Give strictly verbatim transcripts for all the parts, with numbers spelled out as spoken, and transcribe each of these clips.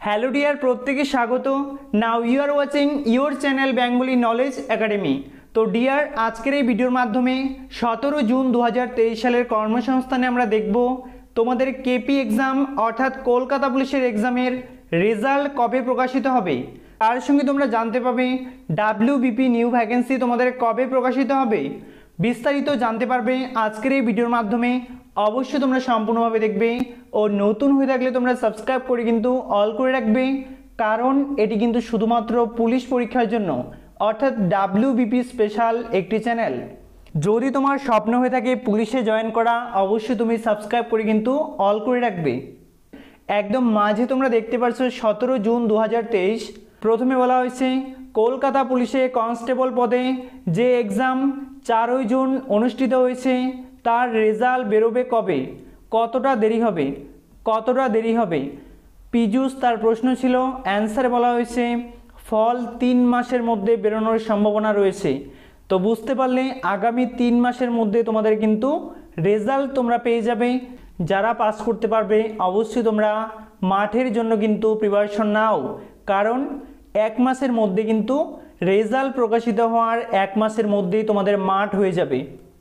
Hello dear, প্রত্যেকে স্বাগত। Now you are watching your channel Bengali knowledge academy. তো dear, আজকের এই ভিডিওর মাধ্যমে সতেরো জুন দু হাজার তেইশ সালের কর্মসংস্থানে আমরা দেখব তোমাদের কেপি এক্সাম অর্থাৎ কলকাতা পুলিশের এক্সামের রেজাল্ট কবে প্রকাশিত হবে। তার সঙ্গে তোমরা জানতে পাবে ডাব্লিউবিপি নিউ ভ্যাকেন্সি তোমাদের কবে প্রকাশিত হবে। বিস্তারিত জানতে পারবে আজকের এই ভিডিওর মাধ্যমে। অবশ্যই তোমরা সম্পূর্ণভাবে দেখবে ও নতুন হয়ে থাকলে তোমরা সাবস্ক্রাইব করে কিন্তু অল করে রাখবে, কারণ এটি কিন্তু শুধুমাত্র পুলিশ পরীক্ষার জন্য অর্থাৎ ডাব্লিউবিপি স্পেশাল একটি চ্যানেল। যদি তোমার স্বপ্ন হয়ে থাকে পুলিশে জয়েন করা, অবশ্যই তুমি সাবস্ক্রাইব করে কিন্তু অল করে রাখবে। একদম মাঝে তোমরা দেখতে পাচ্ছ সতেরো জুন দু হাজার তেইশ। প্রথমে বলা হয়েছে কলকাতা পুলিশে কনস্টেবল পদে যে এক্সাম চারই জুন অনুষ্ঠিত হয়েছে তার রেজাল্ট বেরোবে কবে, কতটা দেরি হবে কতটা দেরি হবে পিজুস তার প্রশ্ন ছিল। অ্যান্সারে বলা হয়েছে ফল তিন মাসের মধ্যে বেরোনোর সম্ভাবনা রয়েছে। তো বুঝতে পারলে আগামী তিন মাসের মধ্যে তোমাদের কিন্তু রেজাল্ট তোমরা পেয়ে যাবে। যারা পাস করতে পারবে অবশ্যই তোমরা মাঠের জন্য কিন্তু প্রিপারেশন নাও, কারণ এক মাসের মধ্যে কিন্তু রেজাল্ট প্রকাশিত হওয়ার এক মাসের মধ্যেই তোমাদের মাঠ হয়ে যাবে।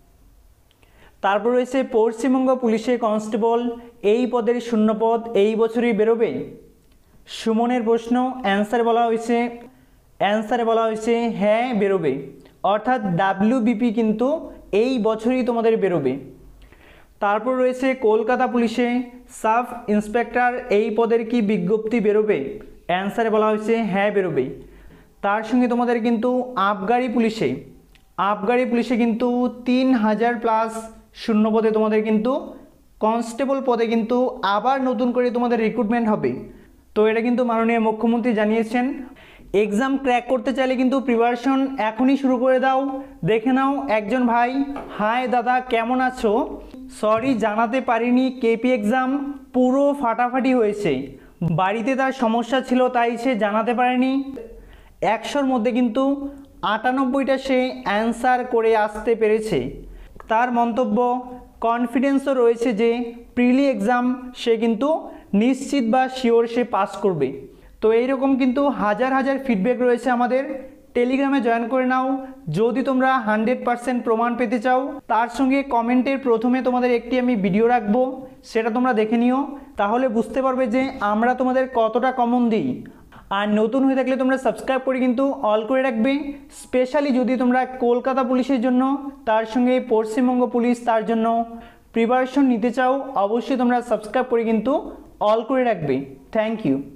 তারপর রয়েছে পশ্চিমবঙ্গ পুলিশে কনস্টেবল এই পদের শূন্যপদ এই বছরই বেরোবে। সুমনের প্রশ্ন। অ্যান্সারে বলা হয়েছে অ্যান্সারে বলা হয়েছে হ্যাঁ বেরোবে, অর্থাৎ ডাব্লিউবিপি কিন্তু এই বছরই তোমাদের বেরোবে। তারপর রয়েছে কলকাতা পুলিশে সাব ইন্সপেক্টর এই পদের কি বিজ্ঞপ্তি বেরোবে। অ্যান্সারে বলা হয়েছে হ্যাঁ বেরোবে। তার সঙ্গে তোমাদের কিন্তু আবগারি পুলিশে আবগারি পুলিশে কিন্তু তিন হাজার প্লাস শূন্য পদে তোমাদের কিন্তু কনস্টেবল পদে কিন্তু আবার নতুন করে তোমাদের রিক্রুটমেন্ট হবে। তো এটা কিন্তু মাননীয় মুখ্যমন্ত্রী জানিয়েছেন। এক্সাম ক্র্যাক করতে চাইলে কিন্তু প্রিপারেশন এখনই শুরু করে দাও। দেখে নাও একজন ভাই, হাই দাদা কেমন আছো, সরি জানাতে পারিনি কেপি এক্সাম পুরো ফাটাফাটি হয়েছে, বাড়িতে তার সমস্যা ছিল তাই সে জানাতে পারেনি। একশোর মধ্যে কিন্তু আটানব্বইটা সে অ্যান্সার করে আসতে পেরেছে। তার মন্তব্য কনফিডেন্সও রয়েছে যে প্রিলি এক্সাম সে কিন্তু নিশ্চিত বা শিওর সে পাস করবে। তো এইরকম কিন্তু হাজার হাজার ফিডব্যাক রয়েছে আমাদের। টেলিগ্রামে জয়েন করে নাও যদি তোমরা হান্ড্রেড পারসেন্ট প্রমাণ পেতে চাও। তার সঙ্গে কমেন্টের প্রথমে তোমাদের একটি আমি ভিডিও রাখবো, সেটা তোমরা দেখে নিও, তাহলে বুঝতে পারবে যে আমরা তোমাদের কতটা কমন দিই। আর নতুন হয়ে থাকলে তোমরা সাবস্ক্রাইব করে কিন্তু অল করে রাখবে। স্পেশালি যদি তোমরা কলকাতা পুলিশের জন্য তার সঙ্গে পশ্চিমবঙ্গ পুলিশ তার জন্য প্রিপারেশন নিতে চাও, অবশ্যই তোমরা সাবস্ক্রাইব করে কিন্তু অল করে রাখবে। Thank you.